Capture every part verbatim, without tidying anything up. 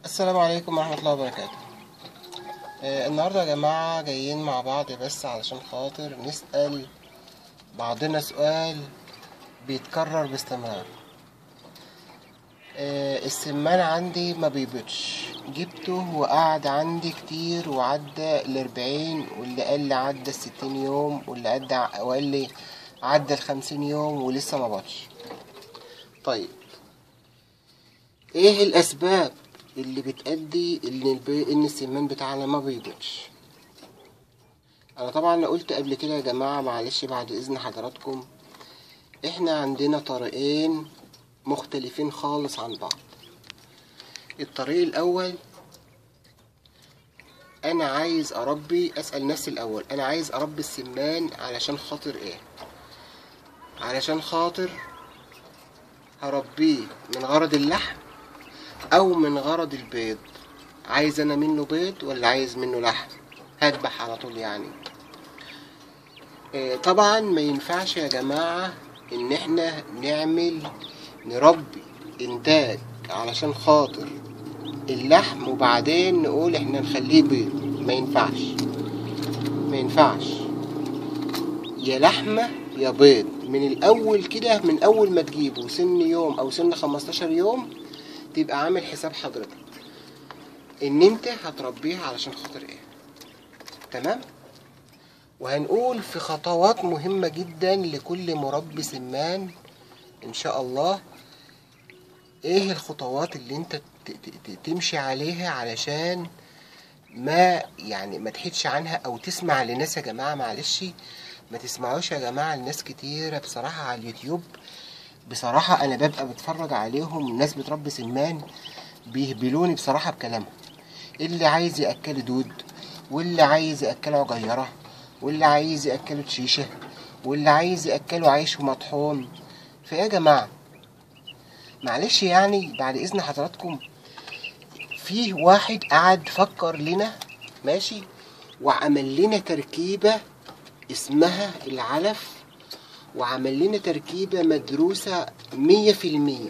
السلام عليكم ورحمة الله وبركاته. آه النهاردة يا جماعة جايين مع بعض بس علشان خاطر نسأل بعضنا سؤال بيتكرر باستمرار. آه السمان عندي ما بيبيضش، جبته وقعد عندي كتير وعدى الأربعين، واللي قال لي عدى الستين يوم، واللي قد وقال لي عدى الخمسين يوم ولسه ما بيضش. طيب ايه الأسباب اللي بتأدي ان البي... ان السمان بتاعنا ما بيبيضش؟ انا طبعا قلت قبل كده يا جماعه، معلش بعد اذن حضراتكم، احنا عندنا طريقين مختلفين خالص عن بعض. الطريق الاول، انا عايز اربي، اسال نفسي الاول انا عايز اربي السمان علشان خاطر ايه؟ علشان خاطر هربيه من غرض اللحم او من غرض البيض؟ عايز انا منه بيض ولا عايز منه لحم؟ هذبح على طول يعني. طبعا ما ينفعش يا جماعة ان احنا نعمل نربي انتاج علشان خاطر اللحم وبعدين نقول احنا نخليه بيض. ما ينفعش ما ينفعش يا لحمة يا بيض من الاول كده. من اول ما تجيبه سن يوم او سن خمستاشر يوم تبقى عامل حساب حضرتك ان انت هتربيها علشان خاطر ايه. تمام؟ وهنقول في خطوات مهمة جدا لكل مربي سمان ان شاء الله. ايه الخطوات اللي انت تمشي عليها علشان ما يعني ما تحيدش عنها او تسمع لناس. يا جماعة معلش ما تسمعوش يا جماعة لناس كتيرة بصراحة على اليوتيوب. بصراحة انا ببقى بتفرج عليهم ناس بتربي سمان بيهبلوني بصراحة بكلامهم. اللي عايز يأكله دود، واللي عايز يأكله عجيرة، واللي عايز يأكله تشيشة، واللي عايز يأكله عيش ومطحون. فايه يا جماعة معلش يعني بعد اذن حضراتكم، فيه واحد قعد فكر لنا ماشي وعمل لنا تركيبة اسمها العلف، وعمل لنا تركيبة مدروسة مية في المية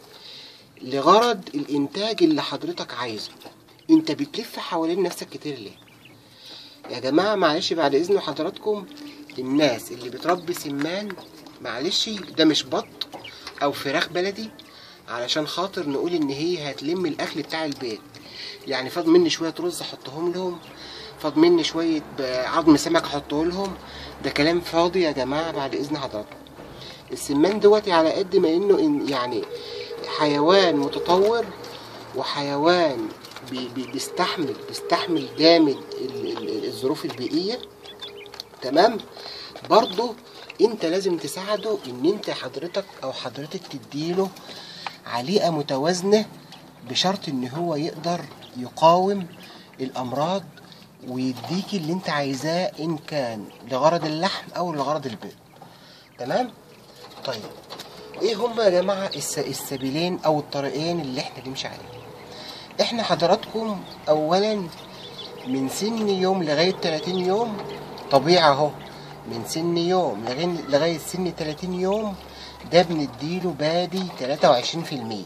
لغرض الانتاج اللي حضرتك عايزه. انت بتلف حوالين نفسك كتير ليه يا جماعة؟ معلش بعد اذن حضراتكم، الناس اللي بتربي سمان معلش ده مش بط او فراخ بلدي علشان خاطر نقول ان هي هتلم الاكل بتاع البيت. يعني فاض مني شويه رز احطهم لهم، فاض مني شويه عظم سمك احطه لهم، ده كلام فاضي يا جماعه بعد اذن حضراتكم. السمان دوتي على قد ما انه إن يعني حيوان متطور وحيوان بي بي بيستحمل بيستحمل جامد الظروف البيئيه، تمام؟ برضه انت لازم تساعده ان انت حضرتك او حضرتك تديله عليقة متوازنة بشرط ان هو يقدر يقاوم الامراض ويديك اللي انت عايزاه ان كان لغرض اللحم او لغرض البيض. تمام؟ طيب ايه هما يا جماعة السبيلين او الطريقين اللي احنا نمشي عليهم؟ احنا حضراتكم اولا من سن يوم لغاية تلاتين يوم طبيعي اهو، من سن يوم لغاية سن تلاتين يوم ده بنديله بادي تلاتة وعشرين في المية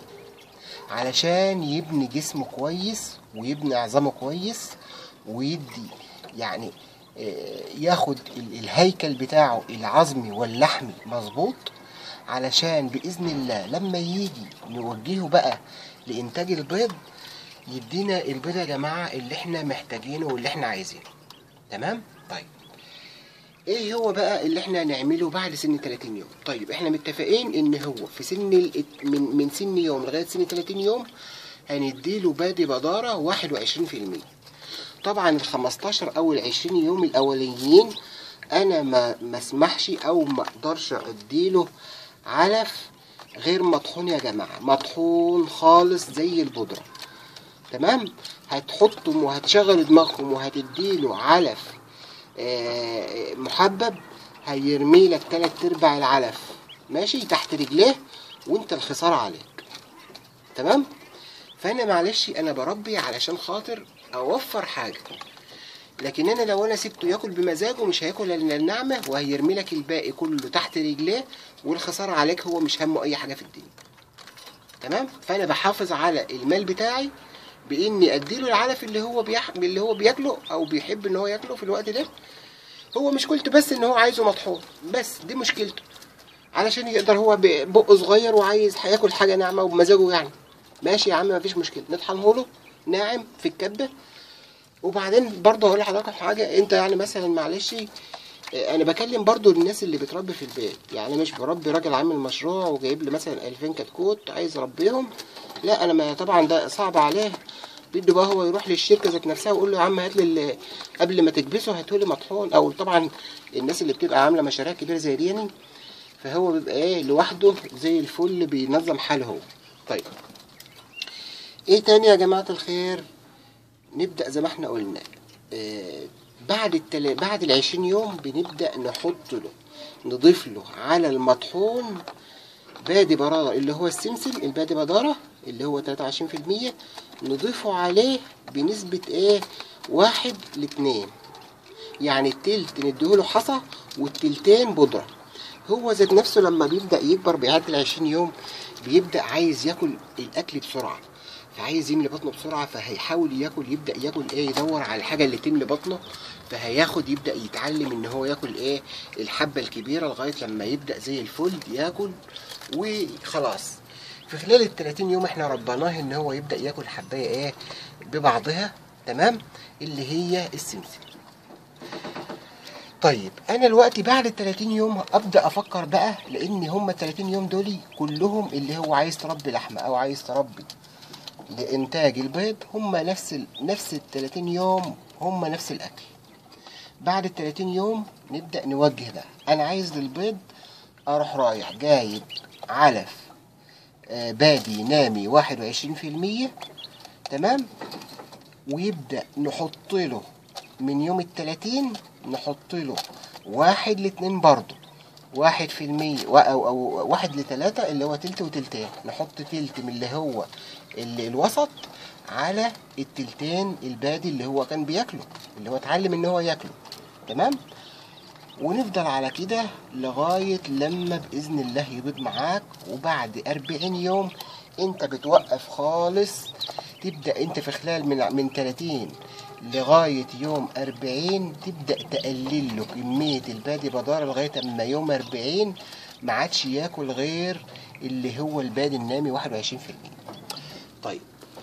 علشان يبني جسمه كويس ويبني عظامه كويس ويدي يعني ياخد الهيكل بتاعه العظمي واللحمي مظبوط، علشان بإذن الله لما يجي نوجهه بقى لإنتاج البيض يدينا البيض يا جماعة اللي احنا محتاجينه واللي احنا عايزينه. تمام؟ طيب ايه هو بقى اللي احنا هنعمله بعد سن تلاتين يوم؟ طيب احنا متفقين ان هو في سن ال... من من سن يوم لغايه سن تلاتين يوم هنديله بادي بداره واحد وعشرين في المية. طبعا ال خمستاشر او ال عشرين يوم الاولانيين انا ما ما اسمحش او ما اقدرش اديله علف غير مطحون يا جماعه، مطحون خالص زي البودره. تمام؟ هتحطهم وهتشغل دماغهم وهتديله علف محبب هيرمي لك تلات ارباع العلف ماشي تحت رجليه وانت الخسارة عليك. تمام؟ فانا معلش انا بربي علشان خاطر اوفر حاجة، لكن انا لو انا سبته ياكل بمزاجه مش هياكل الا النعمة وهيرمي لك الباقي كله تحت رجليه والخسارة عليك، هو مش همه اي حاجة في الدنيا. تمام؟ فانا بحافظ على المال بتاعي باني اديله العلف اللي هو بيح... اللي هو بياكله او بيحب ان هو ياكله في الوقت ده. هو مشكلته بس ان هو عايزه مطحون، بس دي مشكلته، علشان يقدر هو بقه صغير وعايز هياكل حاجه ناعمه وبمزاجه يعني. ماشي يا عم مفيش مشكله، نطحنه له ناعم في الكبه. وبعدين برضه هقول لحضرتك حاجه، انت يعني مثلا معلش انا بكلم برضو الناس اللي بتربي في البيت، يعني مش بربي راجل عامل مشروع وجايب لي مثلا ألفين كتكوت عايز اربيهم، لا انا ما طبعا ده صعب عليه. بده بقى هو يروح للشركه ذات نفسها ويقول له يا عم هات لي قبل ما تكبسه هاته لي مطحون. او طبعا الناس اللي بتبقى عامله مشاريع كبيره زي دي يعني، فهو بيبقى ايه لوحده زي الفل بينظم حاله هو. طيب ايه تاني يا جماعه الخير؟ نبدا زي ما احنا قلنا، آه بعد التل... بعد العشرين يوم بنبدأ نحط له، نضيف له على المطحون بادي برادة اللي هو السمسم البادي بدارة اللي هو تلاتة وعشرين في المية، نضيفه عليه بنسبة ايه واحد لاتنين، يعني التلت نديهوله حصى والتلتين بودرة. هو ذات نفسه لما بيبدأ يكبر بيعدي العشرين يوم بيبدأ عايز ياكل الأكل بسرعة، فعايز يملي بطنه بسرعة، فهيحاول ياكل يبدأ ياكل ايه يدور على الحاجة اللي تملي بطنه، فهياخد يبدأ يتعلم ان هو ياكل ايه الحبة الكبيرة لغاية لما يبدأ زي الفل ياكل وخلاص. في خلال التلاتين يوم احنا ربناه ان هو يبدأ ياكل حباية ايه ببعضها، تمام، اللي هي السمسم. طيب انا دلوقتي بعد ال تلاتين يوم ابدا افكر بقى، لان هم ال تلاتين يوم دول كلهم اللي هو عايز تربي لحمه او عايز تربي لانتاج البيض، هم نفس ال... نفس ال تلاتين يوم هم نفس الاكل. بعد ال تلاتين يوم نبدا نوجه بقى، انا عايز للبيض اروح رايح جايب علف آه بادي نامي واحد وعشرين في المية، تمام، ويبدا نحط له من يوم التلاتين نحط له واحد لاتنين برضه، واحد في المية أو, أو واحد لتلاتة اللي هو تلت وتلتين، نحط تلت من اللي هو اللي الوسط على التلتين البادي اللي هو كان بياكله اللي هو اتعلم ان هو ياكله، تمام. ونفضل على كده لغاية لما بإذن الله يبيض معاك. وبعد أربعين يوم انت بتوقف خالص، تبدأ انت في خلال من من تلاتين لغاية يوم أربعين تبدأ تقلل له كمية البادي بدارة لغاية اما يوم أربعين ما عادش ياكل غير اللي هو البادي النامي واحد وعشرين في المية. طيب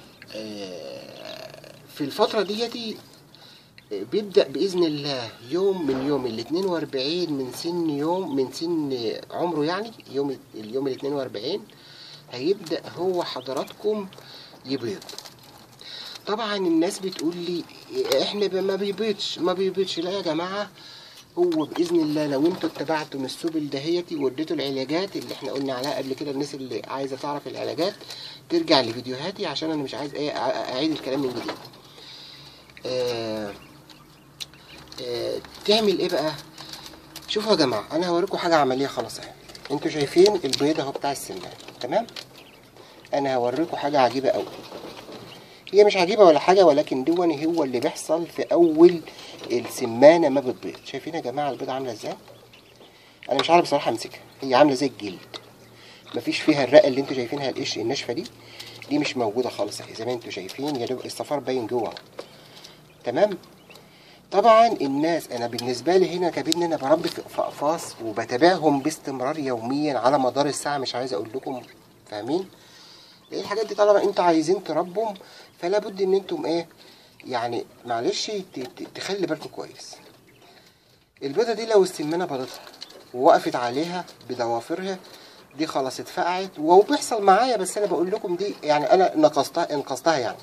آه في الفترة ديتي بيبدأ بإذن الله يوم من يوم ال اتنين وأربعين من سن يوم من سن عمره، يعني يوم اليوم ال اتنين وأربعين هيبدأ هو حضراتكم يبيض. طبعا الناس بتقول لي احنا ما بيبيضش ما بيبيضش لا يا جماعة، هو بإذن الله لو انتوا اتبعتوا من السبل دهيتي واديتوا العلاجات اللي احنا قلنا عليها قبل كده، الناس اللي عايزة تعرف العلاجات ترجع لفيديوهاتي عشان انا مش عايز ايه اعيد الكلام من جديد. آه آه تعمل ايه بقى؟ شوفوا يا جماعة انا هوريكم حاجة عملية خلاص اهي، انتوا شايفين البيض اهو بتاع السمان، تمام. انا هوريكم حاجة عجيبة قوي، هي مش عجيبة ولا حاجة، ولكن دون هو اللي بيحصل في أول السمانة ما بتبيض. شايفين يا جماعة البيضة عاملة ازاي؟ أنا مش عارف بصراحة أمسكها، هي عاملة زي الجلد، مفيش فيها الرقة اللي انتوا شايفينها القش الناشفة دي، دي مش موجودة خالص اهي زي ما انتوا شايفين، يا دوب الصفار باين جوه، تمام. طبعا الناس أنا بالنسبة لي هنا كبير إن أنا بربي في أقفاص وبتابعهم باستمرار يوميا على مدار الساعة، مش عايز أقول لكم، فاهمين؟ ايه الحاجات دي طالما انتوا عايزين تربوا فلا بد ان انتم ايه يعني معلش تخلي بالكم كويس. البيضه دي لو السمانه بيضتها ووقفت عليها بضوافرها دي خلاص اتفقعت، وهو بيحصل معايا بس انا بقول لكم دي يعني انا نقصتها انقذتها يعني.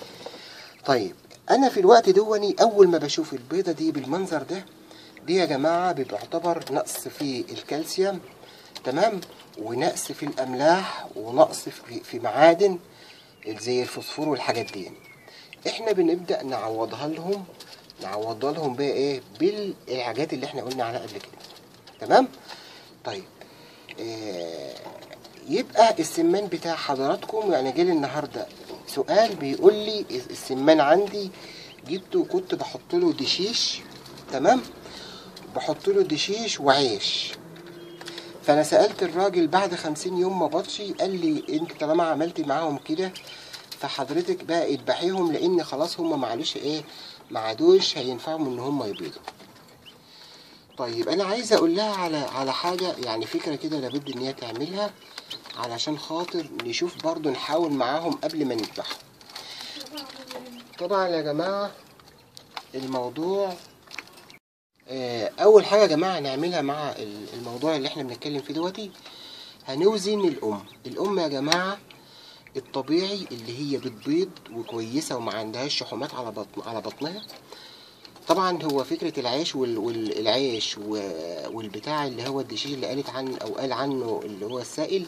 طيب انا في الوقت دوني اول ما بشوف البيضه دي بالمنظر ده، دي يا جماعه بيعتبر نقص في الكالسيوم، تمام، ونقص في الاملاح ونقص في, في معادن زي الفوسفور والحاجات دي. احنا بنبدا نعوضها لهم نعوضها لهم بقى ايه بالحاجات اللي احنا قلنا عليها قبل كده، تمام. طيب آه يبقى السمان بتاع حضراتكم، يعني جالي النهارده سؤال بيقول لي السمان عندي جبته وكنت بحط له دشيش، تمام، بحط له دشيش وعيش. فانا سالت الراجل بعد خمسين يوم ما بطشي، قال لي انت طالما عملتي معاهم كده فحضرتك بقى اذبحيهم، لان خلاص هم معلش ايه ما عادوش هينفعهم ان هم يبيضوا. طيب انا عايز اقول لها على على حاجه، يعني فكره كده لابد ان هي تعملها علشان خاطر نشوف برضو نحاول معاهم قبل ما نذبحهم. طبعا يا جماعه الموضوع اول حاجه يا جماعه نعملها مع الموضوع اللي احنا بنتكلم فيه دلوقتي، هنوزن الام. الام يا جماعه الطبيعي اللي هي بتبيض وكويسه وما عندهاش شحومات على بطن على بطنها. طبعا هو فكره العيش والعيش والبتاع اللي هو الدشيش اللي قالت عنه او قال عنه اللي هو السائل،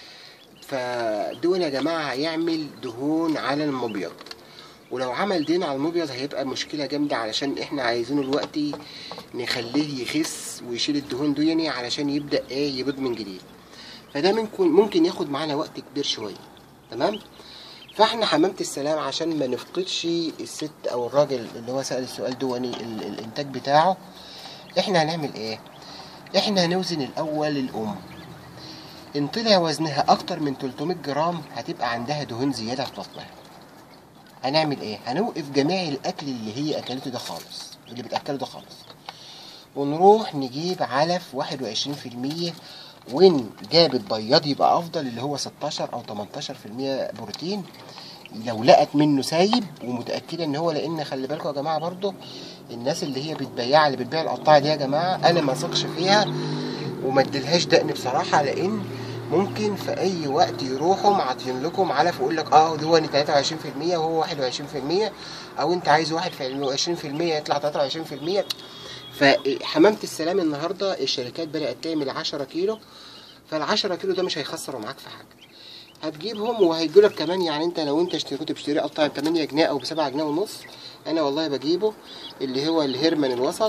فدول يا جماعه هيعمل دهون على المبيض، ولو عمل دهون على المبيض هيبقى مشكله جامده، علشان احنا عايزينه دلوقتي نخليه يخس ويشيل الدهون دي علشان يبدا ايه يبيض من جديد. فده ممكن ممكن ياخد معانا وقت كبير شويه. تمام. فاحنا حمامة السلام عشان ما نفقدش الست او الراجل اللي هو سأل السؤال دواني الانتاج بتاعه، احنا هنعمل ايه؟ احنا هنوزن الاول الام. ان طلع وزنها اكتر من تلتمية جرام هتبقى عندها دهون زيادة في بطنها. هنعمل ايه؟ هنوقف جميع الاكل اللي هي اكلته ده خالص، اللي بتاكله ده خالص، ونروح نجيب علف واحد وعشرين في المية، وان جابت بياض يبقى افضل اللي هو ستاشر او تمنتاشر في المية بروتين لو لقت منه سايب ومتاكده ان هو، لان خلي بالكم يا جماعه برضو الناس اللي هي بتبيع اللي بتبيع القطاعه دي يا جماعه انا ما اثقش فيها وما اديلهاش دقن بصراحه، لان ممكن في اي وقت يروحوا معطين لكم علف ويقول لك اه ده هو تلاتة وعشرين في المية وهو واحد وعشرين في المية، او انت عايز واحد وعشرين في المية يطلع تلاتة وعشرين في المية. فحمامة السلام النهارده الشركات بدأت تعمل عشرة كيلو، فالعشرة كيلو ده مش هيخسروا معاك في حاجة. هتجيبهم وهيجولك كمان، يعني انت لو انت اشتريت بتشتري قطعة بتمانية جنيه او بسبعة جنيه ونص، انا والله بجيبه اللي هو الهيرمان الوسط،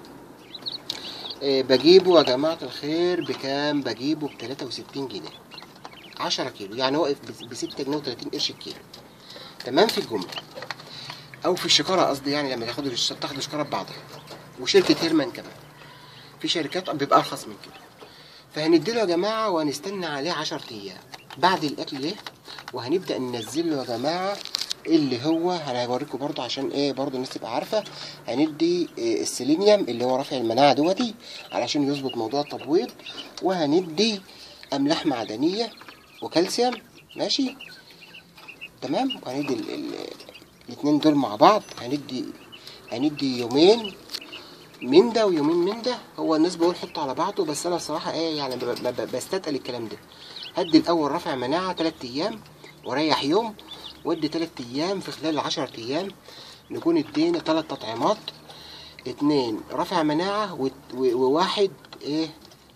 اه بجيبه يا جماعة الخير بكام؟ بجيبه بتلاتة وستين جنيه عشرة كيلو، يعني واقف بستة جنيه وتلاتين قرش الكيلو. تمام. في الجملة او في الشكارة قصدي، يعني لما تاخدوا تاخدوا شكارة ببعضها. وشركة هيرمان كمان، في شركات بيبقى ارخص من كده. فهنديله يا جماعه وهنستنى عليه عشرة ايام بعد الاكل ده، وهنبدا ننزله يا جماعه اللي هو هنوريكم برضه عشان ايه برضه الناس تبقى عارفه. هندي إيه السيلينيوم اللي هو رافع المناعه دوتي علشان يظبط موضوع التبويض، وهندي املاح معدنيه وكالسيوم. ماشي تمام. وهندي الاثنين دول مع بعض، هندي هندي يومين من ده ويومين من ده. هو الناس بيقول حطه على بعضه، بس انا الصراحه ايه يعني بستثقل الكلام ده. هدي الاول رفع مناعه تلات ايام وريح يوم، وادي تلات ايام. في خلال العشر ايام نكون ادينا تلات تطعيمات، اتنين رفع مناعه وواحد ايه,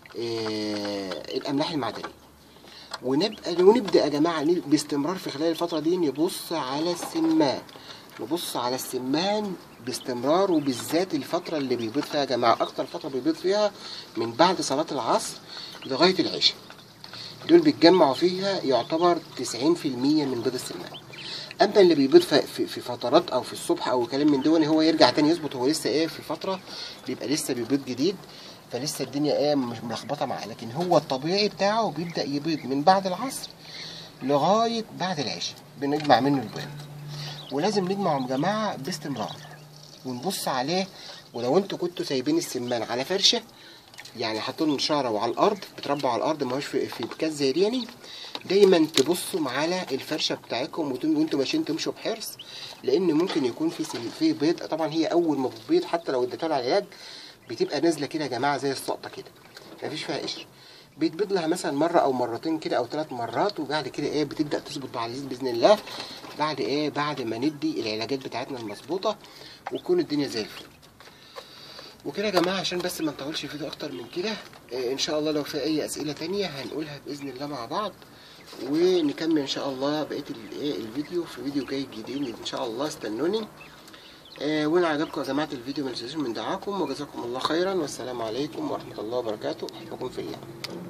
إيه الاملاح المعدنيه. ونبقى ونبدا يا جماعه باستمرار في خلال الفتره دي نبص على السمان، نبص على السمان باستمرار، وبالذات الفترة اللي بيبيض فيها يا جماعة. أكتر فترة بيبيض فيها من بعد صلاة العصر لغاية العشاء، دول بيتجمعوا فيها يعتبر تسعين في المية من بيض السمان. أما اللي بيبيض في, في فترات أو في الصبح أو كلام من دول هو يرجع تاني يظبط، هو لسه إيه في فترة بيبقى لسه بيبيض جديد، فلسه الدنيا إيه مش ملخبطة معاه. لكن هو الطبيعي بتاعه بيبدأ يبيض من بعد العصر لغاية بعد العشاء بنجمع منه البيض. ولازم نجمعهم يا جماعة باستمرار ونبص عليه. ولو انتوا كنتوا سايبين السمان على فرشه، يعني حاطين شعره وعلى الارض بتربوا على الارض، ما هوش في في كاس زي دي، دايما تبصوا على الفرشه بتاعتكم وانتوا ماشيين تمشوا بحرص، لان ممكن يكون في في بيض. طبعا هي اول ما بتبيض حتى لو اديتها لها علاج بتبقى نازله كده يا جماعه زي السقطه كده، مفيش فيها قشر. بيتبيض لها مثلا مره او مرتين كده او ثلاث مرات، وبعد كده ايه بتبدا تظبط مع اللذيذ باذن الله بعد ايه بعد ما ندي العلاجات بتاعتنا المظبوطه وتكون الدنيا زي الفل. وكده يا جماعه عشان بس ما نطولش الفيديو اكتر من كده، إيه ان شاء الله لو في اي اسئله تانية هنقولها باذن الله مع بعض، ونكمل ان شاء الله بقيه الايه الفيديو في فيديو جاي جديد ان شاء الله. استنوني. إيه وان عجبكم يا جماعه الفيديو ما تنسوش من دعاكم، وجزاكم الله خيرا، والسلام عليكم ورحمه الله وبركاته. احبكم في الله.